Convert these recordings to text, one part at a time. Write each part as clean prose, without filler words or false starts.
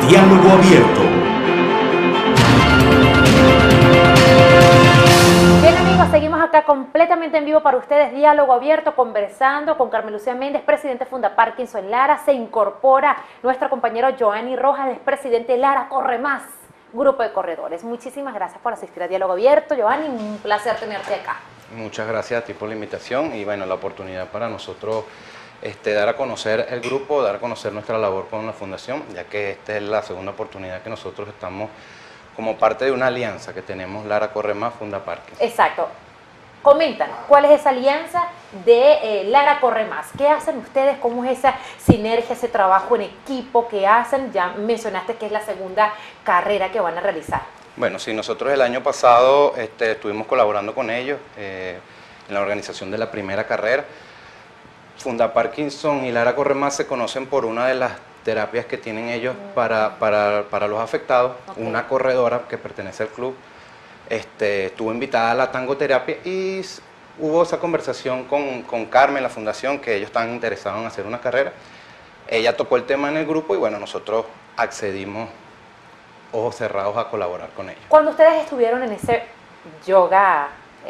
Diálogo Abierto. Bien amigos, seguimos acá completamente en vivo para ustedes, Diálogo Abierto, conversando con Carmen Lucía Méndez, presidente de Funda Parkinson Lara. Se incorpora nuestro compañero Joanny Rojas, es presidente de Lara Corre Más, grupo de corredores. Muchísimas gracias por asistir a Diálogo Abierto, Joanny, un placer tenerte acá. Muchas gracias a ti por la invitación y bueno, la oportunidad para nosotros dar a conocer el grupo, dar a conocer nuestra labor con la fundación, ya que esta es la segunda oportunidad que nosotros estamos como parte de una alianza que tenemos Lara Corre Más, Funda Parkinson. Exacto. Coméntanos, ¿cuál es esa alianza de Lara Corre Más? ¿Qué hacen ustedes? ¿Cómo es esa sinergia, ese trabajo en equipo que hacen? Ya mencionaste que es la segunda carrera que van a realizar. Bueno, sí, nosotros el año pasado estuvimos colaborando con ellos en la organización de la primera carrera. Funda Parkinson y Lara Corre Más se conocen por una de las terapias que tienen ellos para los afectados. Okay. Una corredora que pertenece al club estuvo invitada a la tangoterapia y hubo esa conversación con Carmen, la fundación, que ellos están interesados en hacer una carrera. Ella tocó el tema en el grupo y bueno, nosotros accedimos ojos cerrados a colaborar con ellos. Cuando ustedes estuvieron en ese yoga,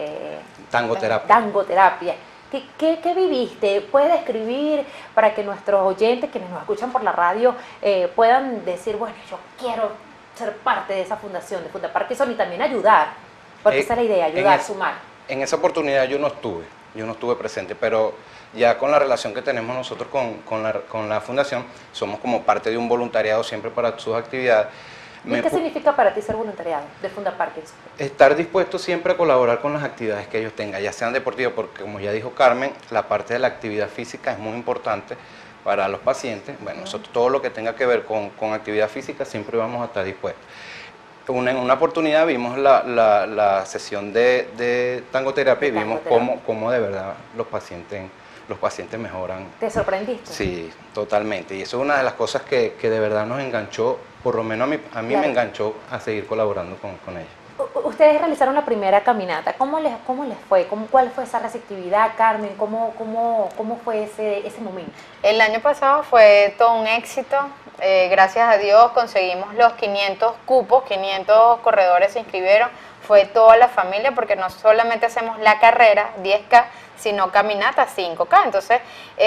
tangoterapia, ¿qué viviste? ¿Puedes describir para que nuestros oyentes, quienes nos escuchan por la radio, puedan decir, bueno, yo quiero ser parte de esa fundación, de Funda Parkinson y también ayudar? Porque esa es la idea, ayudar, sumar. En esa oportunidad yo no estuve presente, pero ya con la relación que tenemos nosotros con la fundación, somos como parte de un voluntariado siempre para sus actividades. ¿Y qué significa para ti ser voluntariado de Funda Parkinson? Estar dispuesto siempre a colaborar con las actividades que ellos tengan, ya sean deportivas, porque como ya dijo Carmen, la parte de la actividad física es muy importante para los pacientes. Bueno, nosotros todo lo que tenga que ver con actividad física siempre vamos a estar dispuestos. En una oportunidad vimos la sesión de tangoterapia y vimos cómo de verdad los pacientes mejoran. ¿Te sorprendiste? Sí, totalmente. Y eso es una de las cosas que de verdad nos enganchó, por lo menos a mí me enganchó a seguir colaborando con ellos. Ustedes realizaron la primera caminata. ¿Cómo les fue? ¿Cuál fue esa receptividad, Carmen? ¿Cómo fue ese momento? El año pasado fue todo un éxito. Gracias a Dios conseguimos los 500 cupos, 500 corredores se inscribieron. Fue toda la familia porque no solamente hacemos la carrera 10K, sino caminata 5K. Entonces,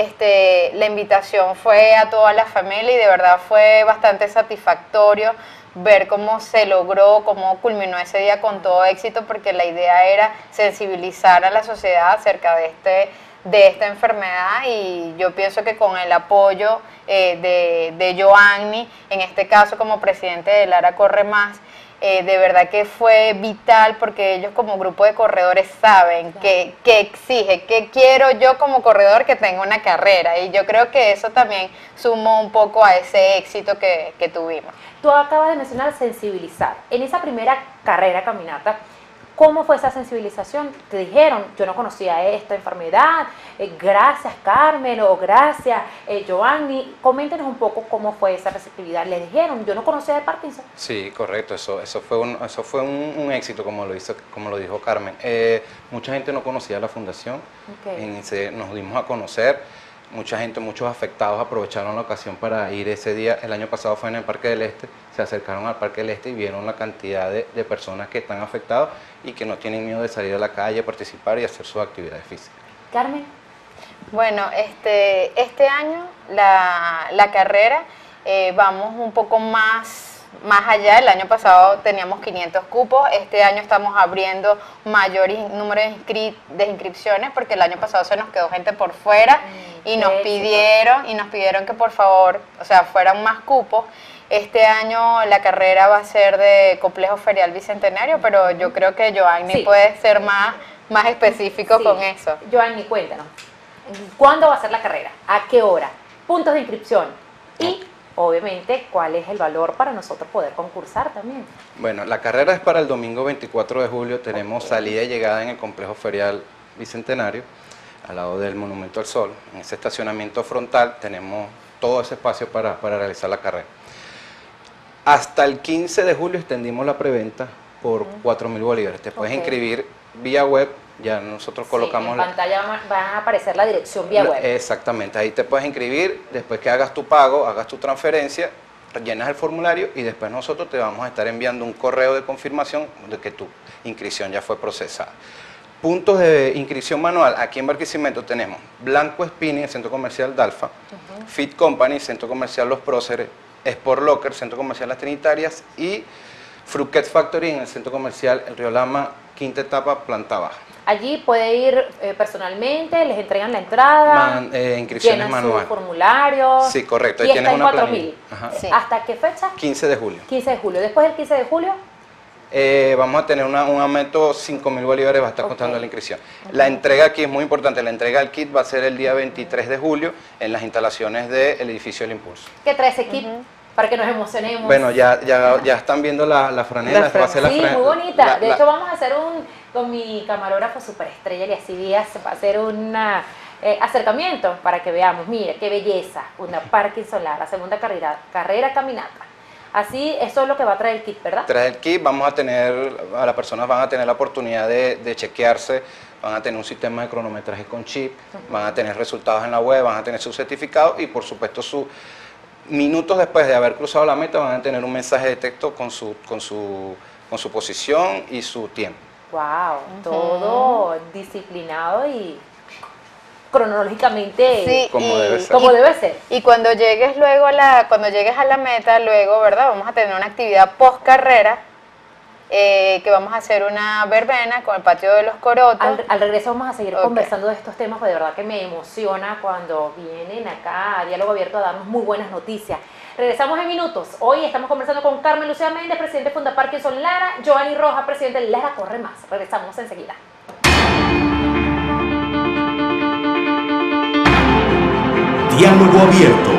la invitación fue a toda la familia y de verdad fue bastante satisfactorio ver cómo se logró, cómo culminó ese día con todo éxito, porque la idea era sensibilizar a la sociedad acerca de esta enfermedad, y yo pienso que con el apoyo de Joanny, en este caso como presidente de Lara Corre Más, de verdad que fue vital, porque ellos como grupo de corredores saben que exige, que quiero yo como corredor que tenga una carrera, y yo creo que eso también sumó un poco a ese éxito que tuvimos. Tú acabas de mencionar sensibilizar. En esa primera carrera caminata, ¿cómo fue esa sensibilización? Te dijeron, yo no conocía esta enfermedad, gracias Carmen, o gracias Joanny. Coméntenos un poco cómo fue esa receptividad. ¿Les dijeron, yo no conocía de Parkinson? Sí, correcto, eso fue un éxito, como lo dijo Carmen. Mucha gente no conocía la fundación, nos dimos a conocer. Muchos afectados aprovecharon la ocasión para ir ese día. El año pasado fue en el Parque del Este, se acercaron al Parque del Este y vieron la cantidad de personas que están afectadas y que no tienen miedo de salir a la calle, participar y hacer sus actividades físicas. Carmen. Bueno, este año la carrera vamos un poco más allá. El año pasado teníamos 500 cupos, este año estamos abriendo mayor número de inscripciones, porque el año pasado se nos quedó gente por fuera y nos pidieron que por favor, fueran más cupos. Este año la carrera va a ser de Complejo Ferial Bicentenario, pero yo creo que Joanny puede ser más específico con eso. Joanny, cuéntanos, ¿cuándo va a ser la carrera? ¿A qué hora? ¿Puntos de inscripción? Y obviamente, ¿cuál es el valor para nosotros poder concursar también? Bueno, la carrera es para el domingo 24 de julio. Tenemos salida y llegada en el Complejo Ferial Bicentenario, al lado del Monumento al Sol. En ese estacionamiento frontal tenemos todo ese espacio para realizar la carrera. Hasta el 15 de julio extendimos la preventa por 4.000 bolívares. Te puedes inscribir vía web. Ya nosotros colocamos... en pantalla va a aparecer la dirección vía web. Exactamente, ahí te puedes inscribir, después que hagas tu pago, hagas tu transferencia, llenas el formulario y después nosotros te vamos a estar enviando un correo de confirmación de que tu inscripción ya fue procesada. Puntos de inscripción manual, aquí en Barquisimeto tenemos Blanco Spinning, el centro comercial Dalfa, Fit Company, centro comercial Los Próceres, Sport Locker, centro comercial Las Trinitarias y Fruquet Factory en el centro comercial El Río Lama, quinta etapa, planta baja. Allí puede ir personalmente, les entregan la entrada, inscripciones llenan manuales. su formulario. Sí, correcto. Y Ahí está tienes en una 4.000. Sí. ¿Hasta qué fecha? 15 de julio. 15 de julio. Después del 15 de julio, Vamos a tener un aumento, 5.000 bolívares va a estar costando la inscripción. La entrega aquí es muy importante, la entrega del kit va a ser el día 23 de julio en las instalaciones del edificio del Impulso. ¿qué trae ese kit? Para que nos emocionemos. Bueno, ya están viendo la franela, va a ser la Sí, franela. muy bonita. De hecho, vamos a hacer con mi camarógrafo superestrella, Eliassi Díaz, va a hacer un acercamiento para que veamos, mira, qué belleza, una Parkinson Lara, segunda carrera caminata. Así, eso es lo que va a traer el kit, ¿verdad? Trae el kit, las personas van a tener la oportunidad de chequearse, van a tener un sistema de cronometraje con chip, van a tener resultados en la web, van a tener su certificado y por supuesto minutos después de haber cruzado la meta van a tener un mensaje de texto con su posición y su tiempo. Wow, todo disciplinado y cronológicamente Sí, como debe ser. como debe ser. Y cuando llegues luego cuando llegues a la meta, luego, ¿verdad? Vamos a tener una actividad post carrera, que vamos a hacer una verbena con el patio de los corotos. Al regreso vamos a seguir Ok. conversando de estos temas, porque de verdad que me emociona cuando vienen acá a Diálogo Abierto a darnos muy buenas noticias. Regresamos en minutos. Hoy estamos conversando con Carmen Lucía Méndez, presidente de Funda Parkinson Lara, Joanny Rojas, presidente de Lara Corre Más. Regresamos enseguida. Diálogo Abierto.